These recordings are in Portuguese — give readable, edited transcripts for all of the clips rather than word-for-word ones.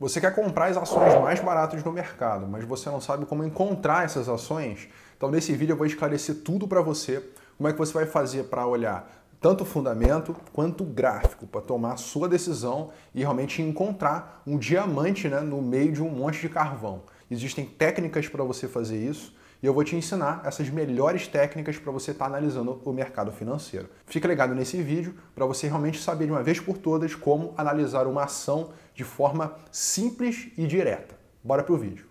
Você quer comprar as ações mais baratas no mercado, mas você não sabe como encontrar essas ações? Então nesse vídeo eu vou esclarecer tudo para você, como é que você vai fazer para olhar tanto o fundamento quanto o gráfico, para tomar a sua decisão e realmente encontrar um diamante, né, no meio de um monte de carvão. Existem técnicas para você fazer isso e eu vou te ensinar essas melhores técnicas para você estar analisando o mercado financeiro. Fica ligado nesse vídeo para você realmente saber de uma vez por todas como analisar uma ação de forma simples e direta. Bora pro vídeo.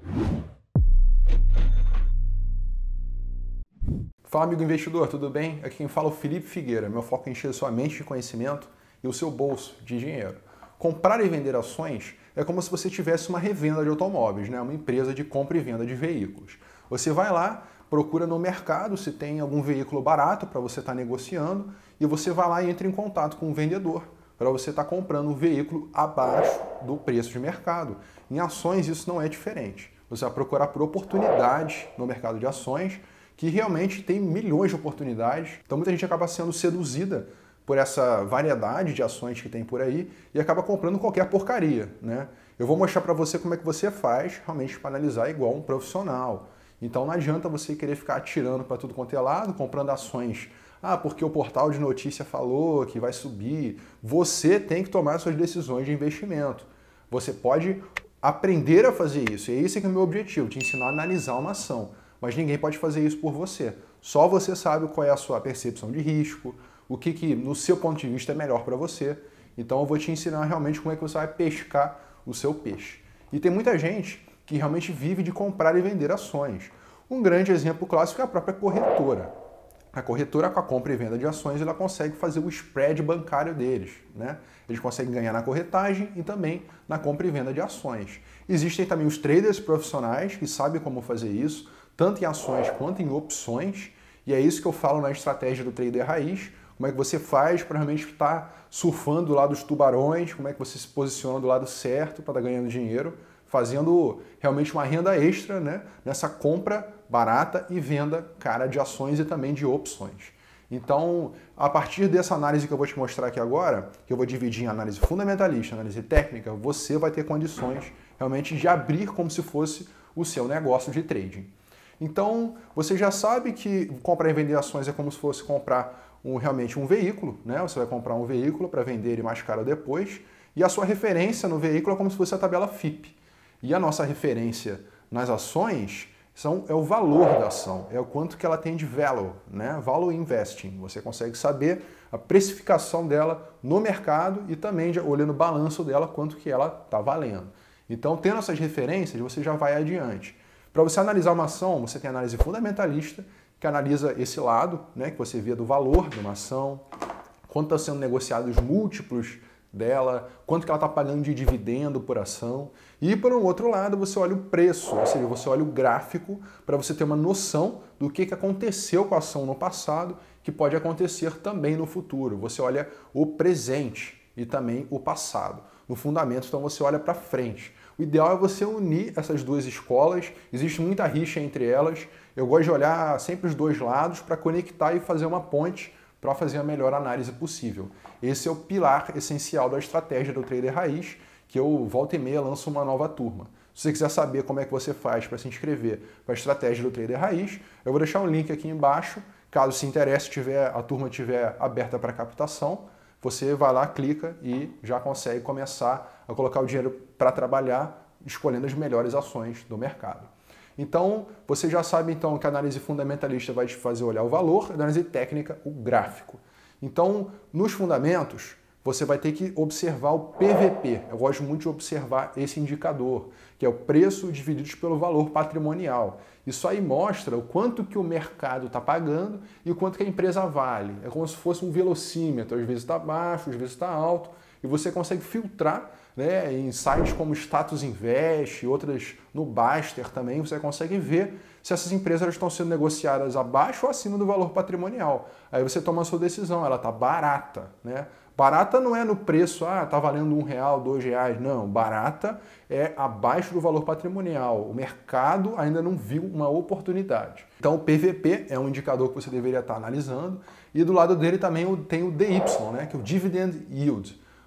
Fala, amigo investidor, tudo bem? Aqui quem fala é o Felipe Figueira. Meu foco é encher sua mente de conhecimento e o seu bolso de dinheiro. Comprar e vender ações é como se você tivesse uma revenda de automóveis, né? Uma empresa de compra e venda de veículos. Você vai lá, procura no mercado se tem algum veículo barato para você estar negociando e você vai lá e entra em contato com o vendedor para você estar comprando um veículo abaixo do preço de mercado. Em ações isso não é diferente. Você vai procurar por oportunidades no mercado de ações que realmente tem milhões de oportunidades. Então muita gente acaba sendo seduzida por essa variedade de ações que tem por aí e acaba comprando qualquer porcaria, né? Eu vou mostrar para você como é que você faz realmente para analisar igual um profissional. Então não adianta você querer ficar atirando para tudo quanto é lado, comprando ações. Ah, porque o portal de notícia falou que vai subir. Você tem que tomar suas decisões de investimento. Você pode aprender a fazer isso. E esse que é o meu objetivo, te ensinar a analisar uma ação. Mas ninguém pode fazer isso por você. Só você sabe qual é a sua percepção de risco, o que no seu ponto de vista é melhor para você. Então eu vou te ensinar realmente como é que você vai pescar o seu peixe. E tem muita gente que realmente vive de comprar e vender ações. Um grande exemplo clássico é a própria corretora. A corretora, com a compra e venda de ações, ela consegue fazer o spread bancário deles, né? Eles conseguem ganhar na corretagem e também na compra e venda de ações. Existem também os traders profissionais que sabem como fazer isso, tanto em ações quanto em opções, e é isso que eu falo na estratégia do trader raiz, como é que você faz para realmente estar surfando do lado dos tubarões, como é que você se posiciona do lado certo para estar ganhando dinheiro, fazendo realmente uma renda extra, né, nessa compra barata e venda cara de ações e também de opções. Então, a partir dessa análise que eu vou te mostrar aqui agora, que eu vou dividir em análise fundamentalista, análise técnica, você vai ter condições realmente de abrir como se fosse o seu negócio de trading. Então, você já sabe que comprar e vender ações é como se fosse comprar realmente um veículo, né? Você vai comprar um veículo para vender ele mais caro depois, e a sua referência no veículo é como se fosse a tabela FIP. E a nossa referência nas ações é o valor da ação, é o quanto que ela tem de value, né? Value investing. Você consegue saber a precificação dela no mercado e também, olhando o balanço dela, quanto que ela está valendo. Então, tendo essas referências, você já vai adiante. Para você analisar uma ação, você tem a análise fundamentalista, que analisa esse lado, né, que você vê do valor de uma ação, quanto está sendo negociado os múltiplos dela, quanto que ela está pagando de dividendo por ação. E por um outro lado, você olha o preço, ou seja, você olha o gráfico para você ter uma noção do que aconteceu com a ação no passado, que pode acontecer também no futuro. Você olha o presente e também o passado. No fundamento, então, você olha para frente. O ideal é você unir essas duas escolas, existe muita rixa entre elas. Eu gosto de olhar sempre os dois lados para conectar e fazer uma ponte para fazer a melhor análise possível. Esse é o pilar essencial da estratégia do trader raiz, que eu volta e meia lanço uma nova turma. Se você quiser saber como é que você faz para se inscrever para a estratégia do trader raiz, eu vou deixar um link aqui embaixo. Caso se interesse, a turma estiver aberta para captação, você vai lá, clica e já consegue começar a colocar o dinheiro para trabalhar, escolhendo as melhores ações do mercado. Então, você já sabe então que a análise fundamentalista vai te fazer olhar o valor, a análise técnica, o gráfico. Então, nos fundamentos, você vai ter que observar o PVP. Eu gosto muito de observar esse indicador, que é o preço dividido pelo valor patrimonial. Isso aí mostra o quanto que o mercado está pagando e o quanto que a empresa vale. É como se fosse um velocímetro, às vezes está baixo, às vezes está alto, e você consegue filtrar, né, em sites como Status Invest e outras no Baster também, você consegue ver se essas empresas estão sendo negociadas abaixo ou acima do valor patrimonial. Aí você toma a sua decisão, ela está barata, né? Barata não é no preço, está valendo R$1, R$2, não. Barata é abaixo do valor patrimonial. O mercado ainda não viu uma oportunidade. Então o PVP é um indicador que você deveria estar analisando e do lado dele também tem o DY, né, que é o Dividend Yield.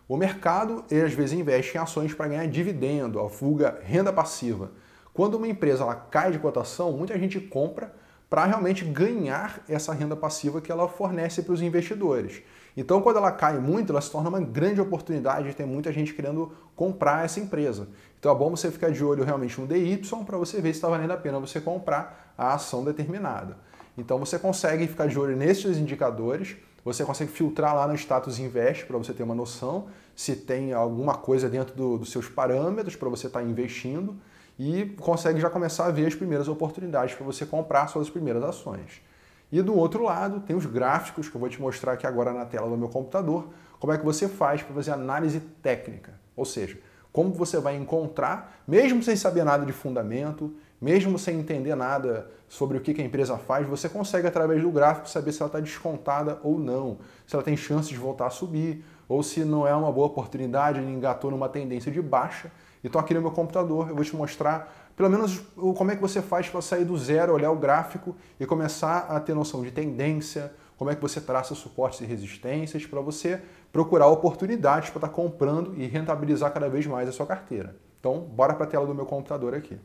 O mercado, ele às vezes investe em ações para ganhar dividendo, a vulga renda passiva. Quando uma empresa ela cai de cotação, muita gente compra para realmente ganhar essa renda passiva que ela fornece para os investidores. Então, quando ela cai muito, ela se torna uma grande oportunidade de ter muita gente querendo comprar essa empresa. Então, é bom você ficar de olho realmente no DY para você ver se está valendo a pena você comprar a ação determinada. Então, você consegue ficar de olho nesses indicadores, você consegue filtrar lá no status invest para você ter uma noção se tem alguma coisa dentro dos seus parâmetros para você estar investindo e consegue já começar a ver as primeiras oportunidades para você comprar suas primeiras ações. E do outro lado, tem os gráficos que eu vou te mostrar aqui agora na tela do meu computador, como é que você faz para fazer análise técnica, ou seja, como você vai encontrar, mesmo sem saber nada de fundamento, mesmo sem entender nada sobre o que a empresa faz, você consegue através do gráfico saber se ela está descontada ou não, se ela tem chance de voltar a subir, ou se não é uma boa oportunidade, ele engatou numa tendência de baixa. Então aqui no meu computador eu vou te mostrar pelo menos como é que você faz para sair do zero, olhar o gráfico e começar a ter noção de tendência, como é que você traça suportes e resistências para você procurar oportunidades para estar comprando e rentabilizar cada vez mais a sua carteira. Então, bora para a tela do meu computador aqui.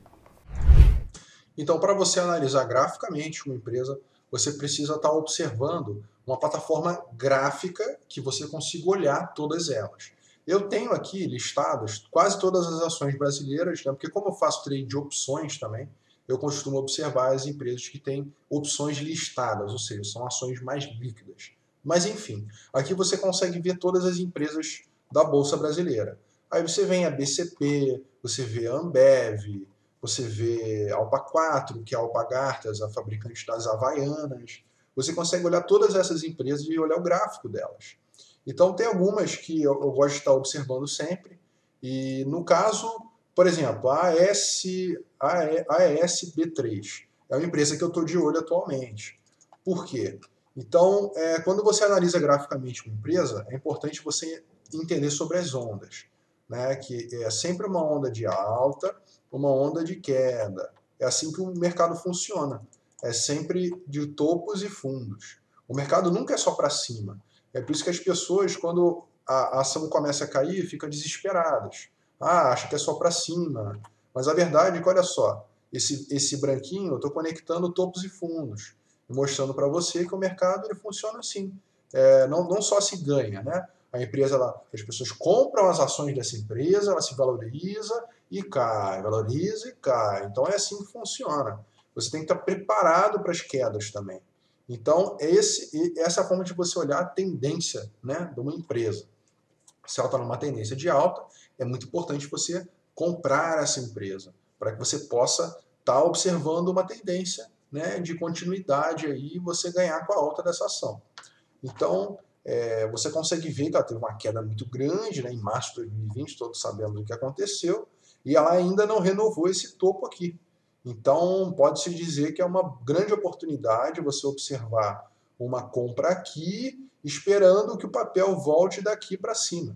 Então, para você analisar graficamente uma empresa, você precisa estar observando uma plataforma gráfica que você consiga olhar todas elas. Eu tenho aqui listadas quase todas as ações brasileiras, né? Porque como eu faço trade de opções também, eu costumo observar as empresas que têm opções listadas, ou seja, são ações mais líquidas. Mas enfim, aqui você consegue ver todas as empresas da Bolsa Brasileira. Aí você vem a BCP, você vê a Ambev, você vê a Alpa 4, que é a Alpargatas, a fabricante das Havaianas. Você consegue olhar todas essas empresas e olhar o gráfico delas. Então, tem algumas que eu gosto de estar observando sempre. E, no caso, por exemplo, a AESB3 é uma empresa que eu estou de olho atualmente. Por quê? Então, quando você analisa graficamente uma empresa, é importante você entender sobre as ondas, né? Que é sempre uma onda de alta, uma onda de queda. É assim que o mercado funciona. É sempre de topos e fundos. O mercado nunca é só para cima. É por isso que as pessoas, quando a ação começa a cair, ficam desesperadas. Ah, acha que é só para cima. Mas a verdade é que, olha só, esse branquinho, eu estou conectando topos e fundos, mostrando para você que o mercado ele funciona assim. Não só se ganha, né? A empresa, as pessoas compram as ações dessa empresa, ela se valoriza e cai, valoriza e cai. Então é assim que funciona. Você tem que estar preparado para as quedas também. Então, essa é a forma de você olhar a tendência, né, de uma empresa. Se ela está numa tendência de alta, é muito importante você comprar essa empresa, para que você possa estar observando uma tendência, né, de continuidade aí e você ganhar com a alta dessa ação. Então, você consegue ver que ela teve uma queda muito grande, né, em março de 2020, todos sabemos o que aconteceu, e ela ainda não renovou esse topo aqui. Então, pode-se dizer que é uma grande oportunidade você observar uma compra aqui, esperando que o papel volte daqui para cima.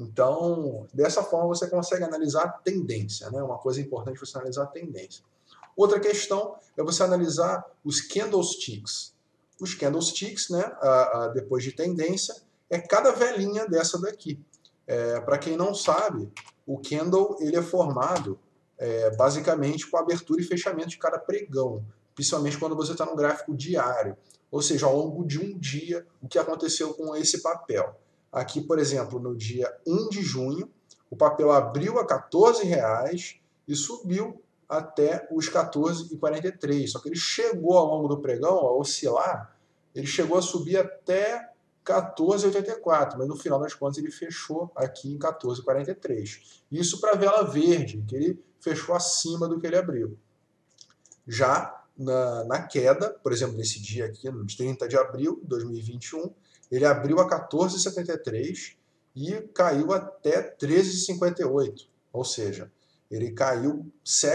Então, dessa forma você consegue analisar a tendência, né? Uma coisa importante é você analisar a tendência. Outra questão é você analisar os candlesticks. Os candlesticks, né, depois de tendência, é cada velinha dessa daqui. Para quem não sabe, o candle ele é formado basicamente com a abertura e fechamento de cada pregão, principalmente quando você está no gráfico diário, ou seja, ao longo de um dia, o que aconteceu com esse papel. Aqui, por exemplo, no dia 1 de junho, o papel abriu a R$14 e subiu até os 14,43. Só que ele chegou ao longo do pregão a oscilar, ele chegou a subir até 14,84, mas no final das contas ele fechou aqui em 14,43. Isso para a vela verde, que ele fechou acima do que ele abriu. Já na queda, por exemplo, nesse dia aqui, no 30 de abril de 2021, ele abriu a 14,73 e caiu até 13,58, ou seja, ele caiu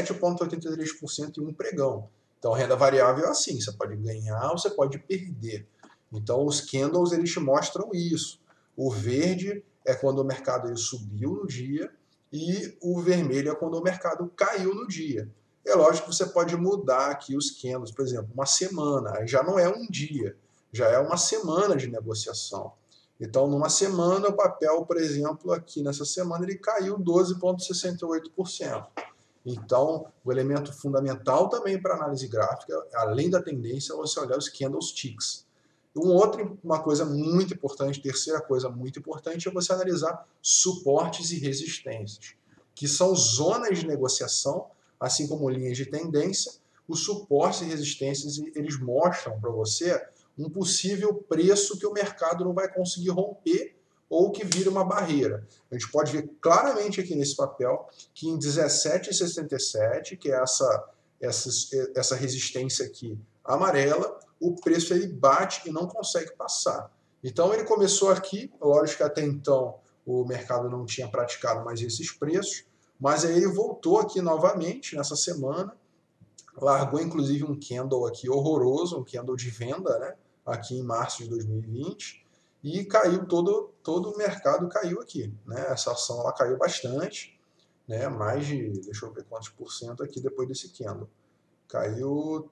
7,83% em um pregão. Então, renda variável é assim, você pode ganhar ou você pode perder. Então, os candles eles te mostram isso. O verde é quando o mercado ele subiu no dia e o vermelho é quando o mercado caiu no dia. É lógico que você pode mudar aqui os candles, por exemplo, uma semana, aí já não é um dia, já é uma semana de negociação. Então, numa semana, o papel, por exemplo, aqui nessa semana, ele caiu 12,68%. Então, o elemento fundamental também para análise gráfica, além da tendência, é você olhar os candlesticks. Uma coisa muito importante, terceira coisa muito importante, é você analisar suportes e resistências, que são zonas de negociação, assim como linhas de tendência. Os suportes e resistências, eles mostram para você um possível preço que o mercado não vai conseguir romper ou que vira uma barreira. A gente pode ver claramente aqui nesse papel que em 17,67, que é essa resistência aqui amarela, o preço ele bate e não consegue passar. Então ele começou aqui, lógico que até então o mercado não tinha praticado mais esses preços, mas aí ele voltou aqui novamente nessa semana, largou inclusive um candle aqui horroroso, um candle de venda, né, aqui em março de 2020, e caiu todo o mercado caiu aqui, né? Essa ação ela caiu bastante, né? Mais de, deixa eu ver quantos por cento aqui depois desse candle. Caiu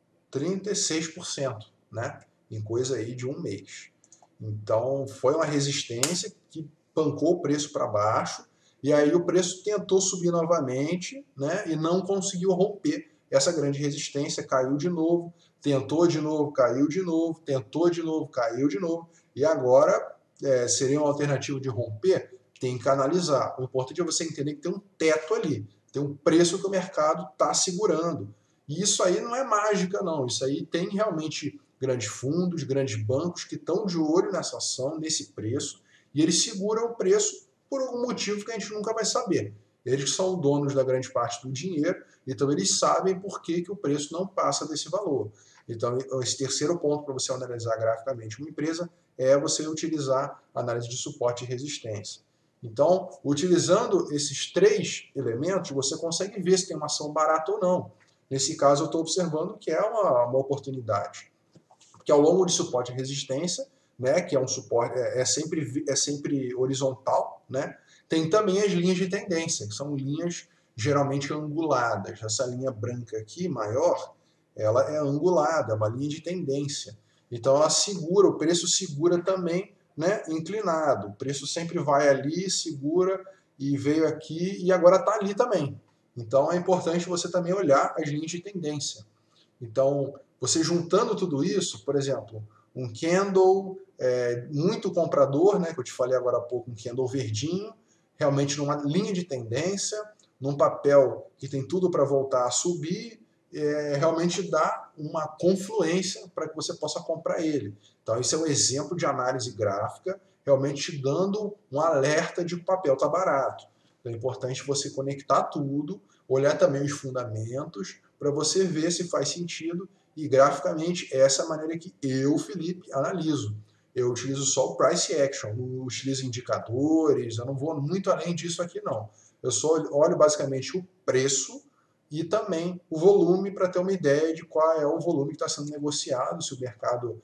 36%, né? Em coisa aí de um mês. Então, foi uma resistência que pancou o preço para baixo, e aí o preço tentou subir novamente, né? E não conseguiu romper essa grande resistência, caiu de novo, tentou de novo, caiu de novo, tentou de novo, caiu de novo, e agora seria uma alternativa de romper? Tem que analisar. O importante é você entender que tem um teto ali, tem um preço que o mercado está segurando. E isso aí não é mágica, não. Isso aí tem realmente grandes fundos, grandes bancos que estão de olho nessa ação, nesse preço, e eles seguram o preço por algum motivo que a gente nunca vai saber. Eles são donos da grande parte do dinheiro, então eles sabem por que o preço não passa desse valor. Então, esse terceiro ponto para você analisar graficamente uma empresa é você utilizar análise de suporte e resistência. Então, utilizando esses três elementos, você consegue ver se tem uma ação barata ou não. Nesse caso, eu estou observando que é uma oportunidade. Porque ao longo de suporte e resistência, né, que é um suporte, é sempre horizontal, né, tem também as linhas de tendência, que são linhas geralmente anguladas. Essa linha branca aqui, maior, ela é angulada, é uma linha de tendência. Então ela segura, o preço segura também, né, inclinado. O preço sempre vai ali, segura e veio aqui e agora está ali também. Então é importante você também olhar as linhas de tendência. Então, você juntando tudo isso, por exemplo, um candle muito comprador, né, que eu te falei agora há pouco, um candle verdinho, realmente numa linha de tendência, num papel que tem tudo para voltar a subir, realmente dá uma confluência para que você possa comprar ele. Então, esse é um exemplo de análise gráfica, realmente dando um alerta de que o papel está barato. Então, é importante você conectar tudo, olhar também os fundamentos, para você ver se faz sentido, e graficamente essa é a maneira que eu, Felipe, analiso. Eu utilizo só o price action, não utilizo indicadores, eu não vou muito além disso aqui não. Eu só olho basicamente o preço e também o volume para ter uma ideia de qual é o volume que está sendo negociado, se o mercado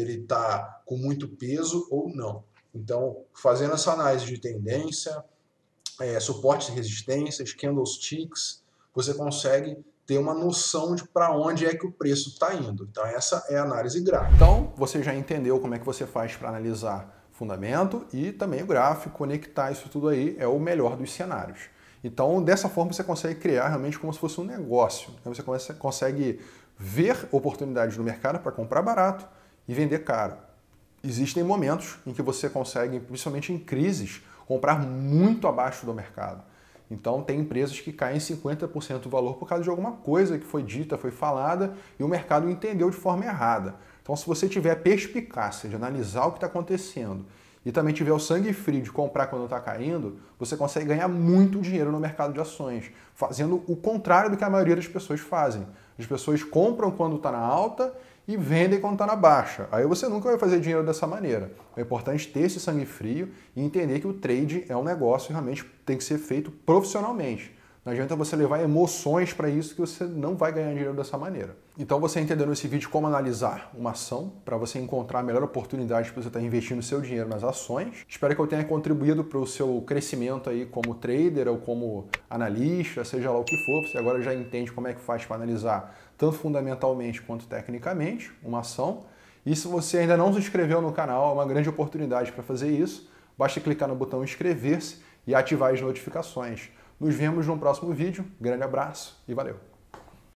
está com muito peso ou não. Então, fazendo essa análise de tendência, suportes e resistências, candlesticks, você consegue ter uma noção de para onde é que o preço está indo. Então essa é a análise gráfica. Então você já entendeu como é que você faz para analisar fundamento e também o gráfico, conectar isso tudo aí é o melhor dos cenários. Então dessa forma você consegue criar realmente como se fosse um negócio. Você consegue ver oportunidades no mercado para comprar barato e vender caro. Existem momentos em que você consegue, principalmente em crises, comprar muito abaixo do mercado. Então tem empresas que caem 50% do valor por causa de alguma coisa que foi dita, foi falada e o mercado entendeu de forma errada. Então se você tiver a perspicácia de analisar o que está acontecendo e também tiver o sangue frio de comprar quando está caindo, você consegue ganhar muito dinheiro no mercado de ações, fazendo o contrário do que a maioria das pessoas fazem. As pessoas compram quando está na alta e vendem quando está na baixa. Aí você nunca vai fazer dinheiro dessa maneira. É importante ter esse sangue frio e entender que o trade é um negócio e realmente tem que ser feito profissionalmente. Não adianta você levar emoções para isso que você não vai ganhar dinheiro dessa maneira. Então você entendeu nesse vídeo como analisar uma ação para você encontrar a melhor oportunidade para você estar investindo seu dinheiro nas ações. Espero que eu tenha contribuído para o seu crescimento aí como trader ou como analista, seja lá o que for. Você agora já entende como é que faz para analisar tanto fundamentalmente quanto tecnicamente uma ação. E se você ainda não se inscreveu no canal, é uma grande oportunidade para fazer isso. Basta clicar no botão inscrever-se e ativar as notificações. Nos vemos no próximo vídeo. Grande abraço e valeu!